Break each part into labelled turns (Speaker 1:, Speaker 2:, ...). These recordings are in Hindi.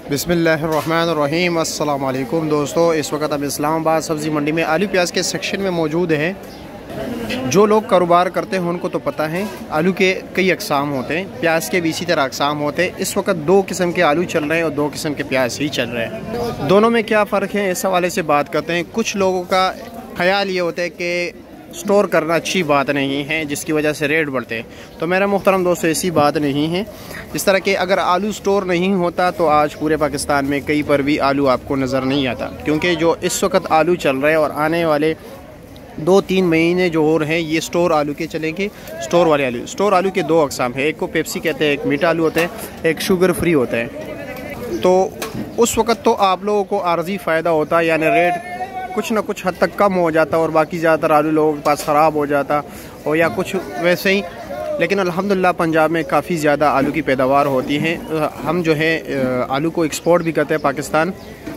Speaker 1: बिस्मिल्लाहिर्रहमानिर्रहीम। अस्सलाम वालेकुम दोस्तों, इस वक्त हम इस्लामाबाद सब्ज़ी मंडी में आलू प्याज के सेक्शन में मौजूद हैं। जो लोग कारोबार करते हैं उनको तो पता है आलू के कई अकसाम होते हैं, प्याज के भी इसी तरह अकसाम होते हैं। इस वक्त दो किस्म के आलू चल रहे हैं और दो किस्म के प्याज ही चल रहे हैं। दोनों में क्या फ़र्क है इस हवाले से बात करते हैं। कुछ लोगों का ख्याल ये होता है कि स्टोर करना अच्छी बात नहीं है जिसकी वजह से रेट बढ़ते हैं, तो मेरा मुहतरम दोस्तों ऐसी बात नहीं है। इस तरह के अगर आलू स्टोर नहीं होता तो आज पूरे पाकिस्तान में कहीं पर भी आलू आपको नज़र नहीं आता, क्योंकि जो इस वक्त आलू चल रहे हैं और आने वाले 2-3 महीने जो और हैं ये स्टोर आलू के चलेंगे। स्टोर वाले आलू, स्टोर आलू के दो अकसाम है, एक को पेप्सी कहते हैं, एक मीठा आलू होता है, एक शुगर फ्री होता है। तो उस वक्त तो आप लोगों को आर्जी फ़ायदा होता है, यानी रेट कुछ ना कुछ हद तक कम हो जाता और बाकी ज़्यादातर आलू लोगों के पास ख़राब हो जाता और या कुछ वैसे ही। लेकिन अल्हम्दुलिल्लाह पंजाब में काफ़ी ज़्यादा आलू की पैदावार होती है। हम जो है आलू को एक्सपोर्ट भी करते हैं पाकिस्तान,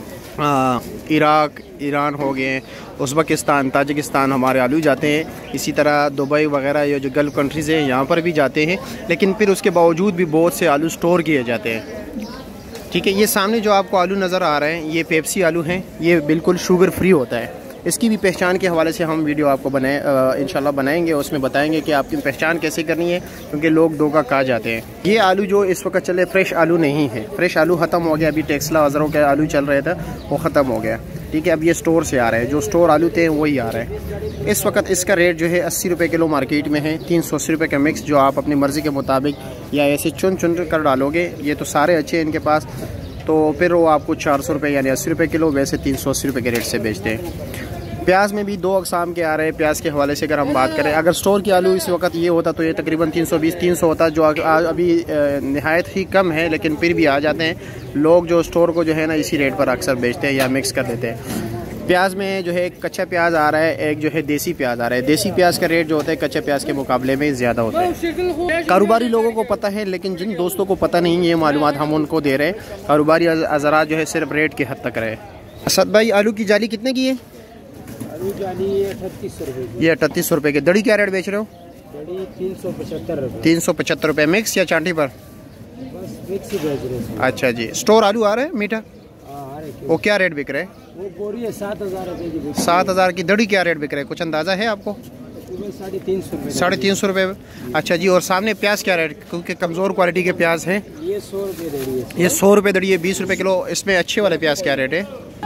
Speaker 1: इराक, ईरान हो गए, उज़्बेकिस्तान, ताजिकिस्तान हमारे आलू जाते हैं। इसी तरह दुबई वगैरह ये जो गल्फ़ कंट्रीज़ हैं यहाँ पर भी जाते हैं। लेकिन फिर उसके बावजूद भी बहुत से आलू स्टोर किए जाते हैं। ठीक है, ये सामने जो आपको आलू नज़र आ रहे हैं ये पेप्सी आलू हैं, ये बिल्कुल शुगर फ्री होता है। इसकी भी पहचान के हवाले से हम वीडियो आपको इंशाल्लाह बनाएंगे, उसमें बताएंगे कि आपकी पहचान कैसे करनी है, क्योंकि लोग धोखा खा जाते हैं। ये आलू जो इस वक्त चले फ्रेश आलू नहीं है, फ्रेश आलू ख़त्म हो गया। अभी टेक्सला हज़रों के आलू चल रहे थे वो ख़त्म हो गया। ठीक है, अब ये स्टोर से आ रहे हैं, जो स्टोर आलू थे वही आ रहे हैं। इस वक्त इसका रेट जो है 80 रुपये किलो मार्केट में है। 380 रुपये का मिक्स जो आप अपनी मर्ज़ी के मुताबिक या ऐसे चुन कर डालोगे, ये तो सारे अच्छे हैं इनके पास, तो फिर वो आपको 400 रुपये यानी 80 रुपये किलो, वैसे 380 रुपये के रेट से बेचते हैं। प्याज में भी दो अकसाम के आ रहे हैं। प्याज के हवाले से अगर हम बात करें, अगर स्टोर के आलू इस वक्त ये होता तो ये तकरीबन 320-300 होता, जो अभी नहायत ही कम है, लेकिन फिर भी आ जाते हैं लोग। जो स्टोर को जो है ना इसी रेट पर अक्सर बेचते हैं या मिक्स कर देते हैं। प्याज में जो है एक कच्चा प्याज आ रहा है, एक जो है देसी प्याज आ रहा है। देसी प्याज का रेट जो होता है कच्चे प्याज के मुकाबले में ज़्यादा होता है। कारोबारी लोगों को पता है, लेकिन जिन दोस्तों को पता नहीं ये मालूमात हम उनको दे रहे हैं। कारोबारी हज़रात जो है सिर्फ रेट की हद तक रहे। असद भाई, आलू की जाली कितने की है?
Speaker 2: आलू जाली 3800 रुपये।
Speaker 1: ये 3800 रुपये की। दड़ी क्या रेट बेच रहे हो?
Speaker 2: दड़ी 375 रुपये।
Speaker 1: 375 रुपये मिक्स या चांटी पर?
Speaker 2: बस मिक्स ही बेच रहे हैं।
Speaker 1: अच्छा जी। स्टोर आलू आ रहे हैं मीठा, वो क्या रेट बिक रहे हैं?
Speaker 2: वो बोरी है 7000 रुपये की।
Speaker 1: 7000 की। दड़ी क्या रेट बिक रहे हैं, कुछ अंदाज़ा है आपको?
Speaker 2: 350 रुपये।
Speaker 1: 350 रुपये। अच्छा जी। और सामने प्याज क्या रेट, क्योंकि कमज़ोर क्वालिटी के प्याज हैं?
Speaker 2: ये 100 रुपये दड़ी है।
Speaker 1: ये 100 रुपये दड़ी है, 20 रुपये किलो। इसमें अच्छे वाले प्याज क्या रेट है?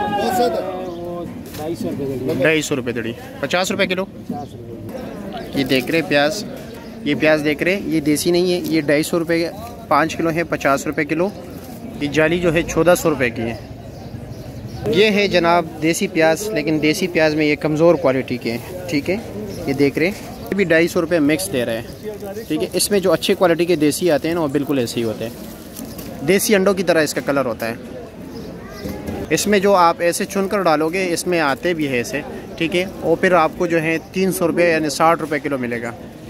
Speaker 1: 250 रुपये दड़ी, 50 रुपये किलो।
Speaker 2: 50 रुपये।
Speaker 1: ये देख रहे प्याज, ये प्याज देख रहे, ये देसी नहीं है, ये 250 रुपये 5 किलो है, 50 रुपये किलो। ये जाली जो है 1400 रुपये की है। ये है जनाब देसी प्याज, लेकिन देसी प्याज में ये कमज़ोर क्वालिटी के हैं। ठीक है, ये देख रहे ये भी 250 रुपये मिक्स दे रहे हैं। ठीक है, इसमें जो अच्छे क्वालिटी के देसी आते हैं ना वो बिल्कुल ऐसे ही होते हैं, देसी अंडों की तरह इसका कलर होता है। इसमें जो आप ऐसे चुनकर डालोगे इसमें आते भी है ऐसे। ठीक है, और फिर आपको जो है 300 रुपये यानी 60 रुपये किलो मिलेगा।